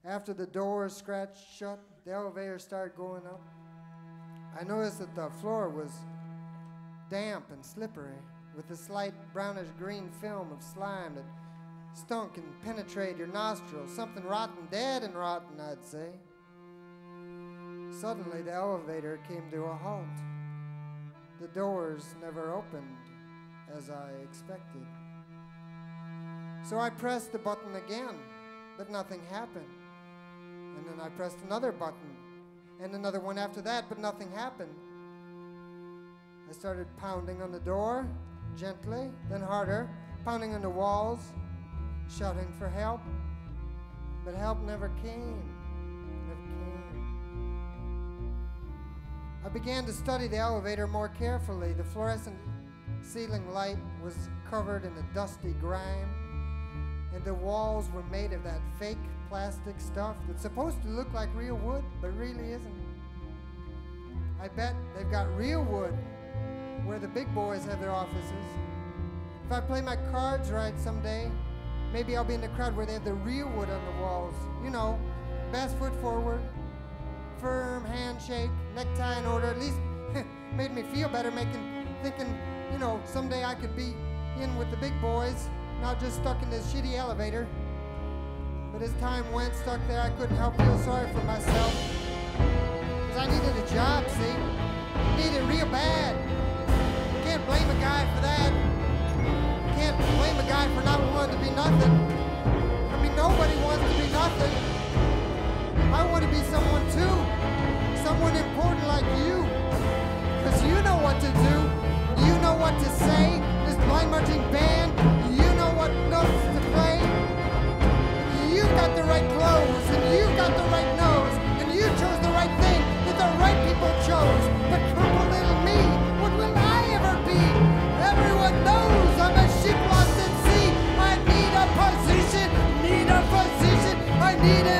After the doors scratched shut, the elevator started going up. I noticed that the floor was damp and slippery, with a slight brownish-green film of slime that stunk and penetrated your nostrils. Something rotten, dead and rotten, I'd say. Suddenly, the elevator came to a halt. The doors never opened as I expected. So I pressed the button again, but nothing happened. And then I pressed another button, and another one after that, but nothing happened. I started pounding on the door, gently, then harder, pounding on the walls, shouting for help. But help never came. I began to study the elevator more carefully. The fluorescent ceiling light was covered in a dusty grime, and the walls were made of that fake plastic stuff that's supposed to look like real wood, but really isn't. I bet they've got real wood where the big boys have their offices. If I play my cards right someday, maybe I'll be in the crowd where they have the real wood on the walls. You know, best foot forward, firm handshake, necktie in order. At least made me feel better, thinking, you know, someday I could be in with the big boys, not just stuck in this shitty elevator. But as time went, stuck there, I couldn't help feel sorry for myself. Because I needed a job, see? Needed it real bad. Can't blame a guy for that. Can't blame a guy for not wanting to be nothing. I mean, nobody wants to be nothing. I want to be someone too. Someone important like you. Because you know what to do. You know what to say. This blind marching band, you know what notes to play. You got the right clothes, and you got the right nose, and you chose the right thing that the right people chose. But crumple little me, what will I ever be? Everyone knows I'm a ship lost at sea. I need a position, I need a